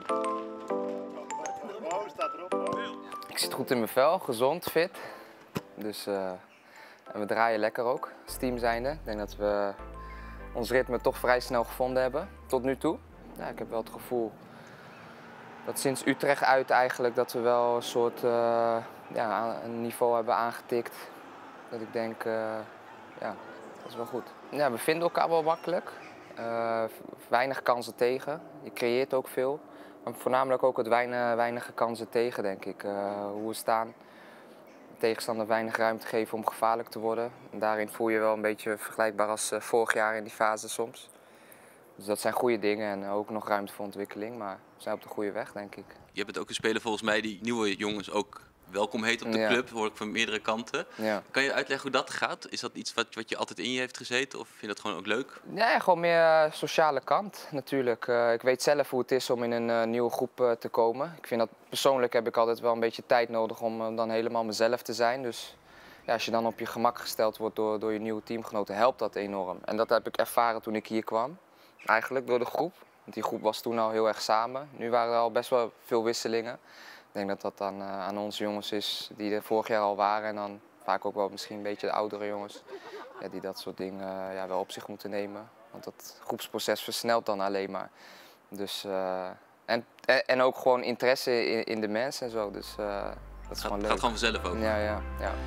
Ik zit goed in mijn vel, gezond, fit. Dus, en we draaien lekker ook, als team zijnde. Ik denk dat we ons ritme toch vrij snel gevonden hebben, tot nu toe. Ja, ik heb wel het gevoel dat sinds Utrecht uit eigenlijk dat we wel een soort ja, een niveau hebben aangetikt. Dat ik denk, ja, dat is wel goed. Ja, we vinden elkaar wel makkelijk. Weinig kansen tegen. Je creëert ook veel. Maar voornamelijk ook het weinige kansen tegen, denk ik. Hoe we staan. De tegenstander weinig ruimte geven om gevaarlijk te worden. En daarin voel je wel een beetje vergelijkbaar als vorig jaar in die fase soms. Dus dat zijn goede dingen en ook nog ruimte voor ontwikkeling. Maar we zijn op de goede weg, denk ik. Je bent ook een speler volgens mij die nieuwe jongens ook welkom heet op de club, hoor ik van meerdere kanten. Ja. Kan je uitleggen hoe dat gaat? Is dat iets wat je altijd in je heeft gezeten of vind je dat gewoon ook leuk? Nee, gewoon meer sociale kant natuurlijk. Ik weet zelf hoe het is om in een nieuwe groep te komen. Ik vind dat persoonlijk heb ik altijd wel een beetje tijd nodig om dan helemaal mezelf te zijn. Dus ja, als je dan op je gemak gesteld wordt door je nieuwe teamgenoten, helpt dat enorm. En dat heb ik ervaren toen ik hier kwam, eigenlijk door de groep. Want die groep was toen al heel erg samen. Nu waren er al best wel veel wisselingen. Ik denk dat dat dan aan onze jongens is die er vorig jaar al waren en dan vaak ook wel misschien een beetje de oudere jongens. Ja, die dat soort dingen ja, wel op zich moeten nemen. Want dat groepsproces versnelt dan alleen maar. Dus, en ook gewoon interesse in de mensen en zo. Dus dat is gewoon leuk. Gaat gewoon vanzelf ook. Ja.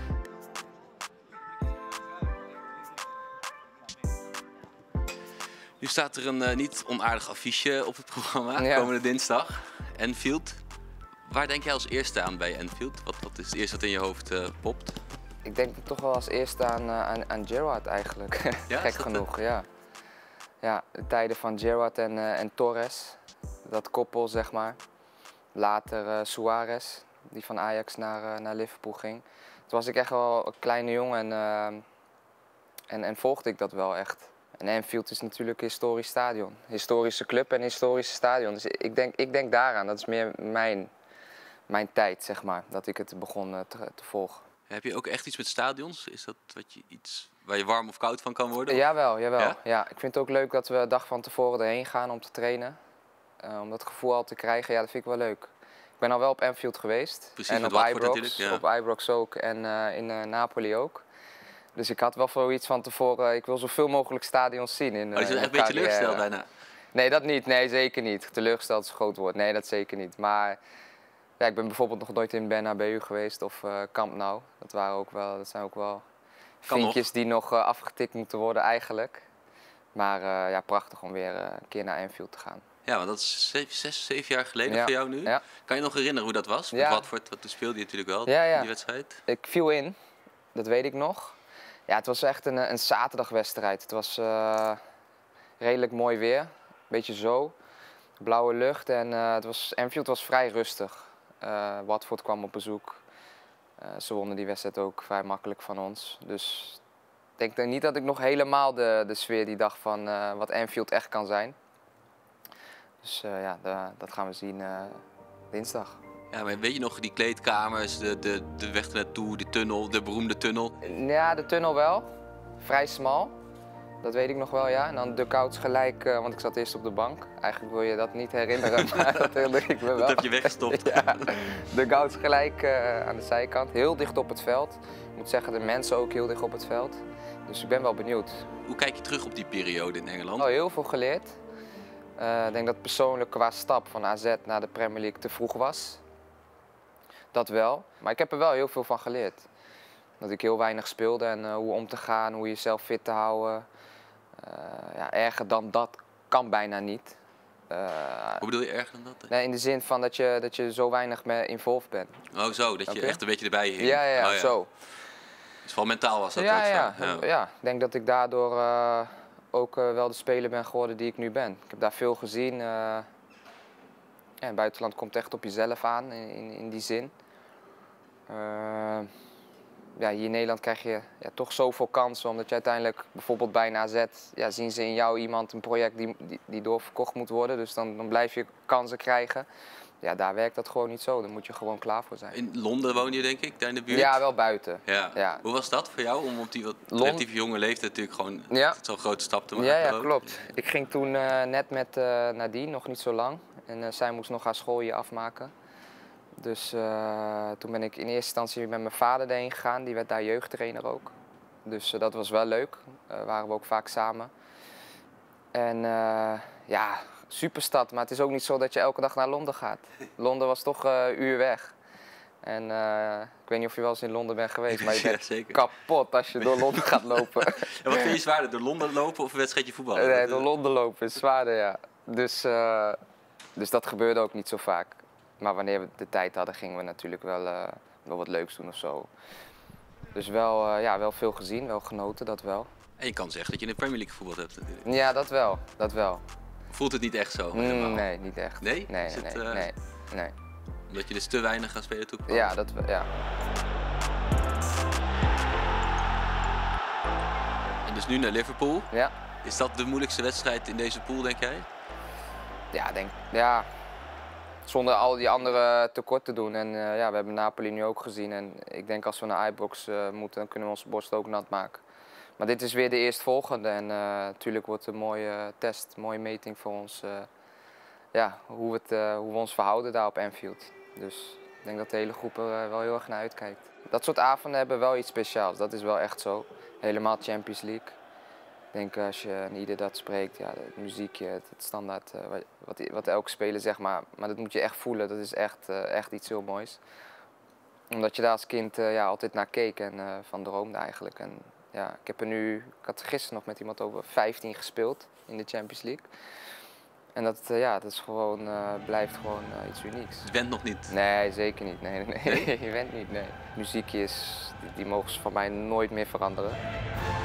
Nu staat er een niet onaardig affiche op het programma, komende dinsdag. Anfield. Waar denk jij als eerste aan bij Anfield? Wat is het eerste wat in je hoofd popt? Ik denk toch wel als eerste aan Gerrard eigenlijk. Ja, gek genoeg, ja. Ja, de tijden van Gerrard en Torres. Dat koppel, zeg maar. Later Suarez, die van Ajax naar Liverpool ging. Toen was ik echt wel een kleine jongen en volgde ik dat wel echt. En Anfield is natuurlijk een historisch stadion. Historische club en historische stadion. Dus ik denk daaraan, dat is meer mijn tijd, zeg maar, dat ik het begon te volgen. Heb je ook echt iets met stadions? Is dat iets waar je warm of koud van kan worden? Jawel. Ja, ik vind het ook leuk dat we een dag van tevoren erheen gaan om te trainen. Om dat gevoel al te krijgen, ja, dat vind ik wel leuk. Ik ben al wel op Anfield geweest. Precies, en op Ibrox, op Ibrox ook en in Napoli ook. Dus ik had wel zoiets van tevoren, ik wil zoveel mogelijk stadions zien. Je bent echt een beetje teleurgesteld bijna? Nee, dat niet. Nee, zeker niet. Teleurgesteld is een groot woord. Nee, dat zeker niet. Maar ja, ik ben bijvoorbeeld nog nooit in Bernabeu geweest of Camp Nou. Dat zijn ook wel vinkjes die nog afgetikt moeten worden eigenlijk. Maar ja, prachtig om weer een keer naar Anfield te gaan. Ja, want dat is 6, 7 jaar geleden voor jou nu. Ja. Kan je nog herinneren hoe dat was? Ja. Toen speelde je natuurlijk wel die wedstrijd. Ik viel in, dat weet ik nog. Ja, het was echt een zaterdagwedstrijd. Het was redelijk mooi weer, een beetje zo. Blauwe lucht en Anfield was vrij rustig. Watford kwam op bezoek. Ze wonnen die wedstrijd ook vrij makkelijk van ons. Dus ik denk niet dat ik nog helemaal de sfeer die dag van wat Anfield echt kan zijn. Dus ja, dat gaan we zien dinsdag. Ja, maar weet je nog die kleedkamers, de weg naartoe, de tunnel, de beroemde tunnel? Ja, de tunnel wel. Vrij smal. Dat weet ik nog wel, ja. En dan de couch gelijk, want ik zat eerst op de bank. Eigenlijk wil je dat niet herinneren, maar dat herinner ik me wel. Dat heb je weggestopt. Ja, de couch gelijk aan de zijkant, heel dicht op het veld. Ik moet zeggen, de mensen ook heel dicht op het veld. Dus ik ben wel benieuwd. Hoe kijk je terug op die periode in Engeland? Oh, heel veel geleerd. Ik denk dat persoonlijk qua stap van AZ naar de Premier League te vroeg was. Dat wel, maar ik heb er wel heel veel van geleerd. Dat ik heel weinig speelde en hoe om te gaan, hoe jezelf fit te houden. Ja, erger dan dat kan bijna niet. Hoe bedoel je erger dan dat? Nee, in de zin van dat je zo weinig mee involved bent. Oh zo, dat je echt een beetje erbij hing. Ja, zo. Dus vooral mentaal was dat ja. Ik denk dat ik daardoor ook wel de speler ben geworden die ik nu ben. Ik heb daar veel gezien. Ja, in het buitenland komt het echt op jezelf aan, in die zin. Ja, hier in Nederland krijg je toch zoveel kansen, omdat je uiteindelijk bijvoorbeeld bij een AZ zien ze in jou iemand een project die doorverkocht moet worden. Dus dan blijf je kansen krijgen. ja, daar werkt dat gewoon niet zo. Daar moet je gewoon klaar voor zijn. In Londen woon je, denk ik, daar in de buurt? Ja, wel buiten. Ja. Ja. Hoe was dat voor jou om op die wat relatief jonge leeftijd natuurlijk gewoon zo'n grote stap te maken? Ja, klopt. Ik ging toen net met Nadine, nog niet zo lang. En zij moest nog haar school hier afmaken. Dus toen ben ik in eerste instantie met mijn vader erheen gegaan. Die werd daar jeugdtrainer ook. Dus dat was wel leuk. Waren we ook vaak samen. En ja, superstad. Maar het is ook niet zo dat je elke dag naar Londen gaat. Londen was toch een uur weg. En ik weet niet of je wel eens in Londen bent geweest, maar je bent kapot als je door Londen gaat lopen. En wat vind je zwaarder, door Londen lopen of een wedstrijdje voetballen? Nee, door Londen lopen is zwaarder, ja. Dus dat gebeurde ook niet zo vaak. Maar wanneer we de tijd hadden, gingen we natuurlijk wel wat leuks doen of zo. Dus wel veel gezien, wel genoten, dat wel. En je kan zeggen dat je in de Premier League gevoetbald hebt natuurlijk. Ja, dat wel. Voelt het niet echt zo? Nee, niet echt. Nee? Nee. Omdat je dus te weinig gaat spelen toe? Ja, ja. En dus nu naar Liverpool. Ja. Is dat de moeilijkste wedstrijd in deze pool, denk jij? Ja, zonder al die andere tekort te doen. En ja, we hebben Napoli nu ook gezien. En ik denk als we naar Ibrox moeten, dan kunnen we onze borst ook nat maken. Maar dit is weer de eerstvolgende. En natuurlijk wordt het een mooie test, een mooie meting voor ons. Ja, hoe we ons verhouden daar op Anfield. Dus ik denk dat de hele groep er wel heel erg naar uitkijkt. Dat soort avonden hebben wel iets speciaals, dat is wel echt zo. Helemaal Champions League. Ik denk als je een ieder dat spreekt, ja, het muziekje, het standaard, wat elke speler zegt, maar dat moet je echt voelen. Dat is echt iets heel moois. Omdat je daar als kind altijd naar keek en van droomde eigenlijk. En, ja, ik had gisteren nog met iemand over 15 gespeeld in de Champions League. En dat is gewoon, blijft gewoon iets unieks. Je went nog niet? Nee, zeker niet. Nee? Je went niet, nee. Muziekjes, die mogen van mij nooit meer veranderen.